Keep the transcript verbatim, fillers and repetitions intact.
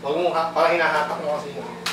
Huwag mo, ha, parang hinahatak mo kasi yun.